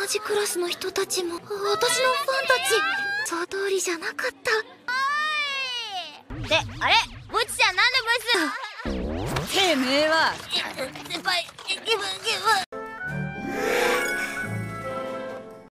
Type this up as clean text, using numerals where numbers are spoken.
同じクラスの人たちも私のファンたち想通りじゃなかった。 ってあれ、ブチちゃんなんでブス？ てめえは先輩、気分。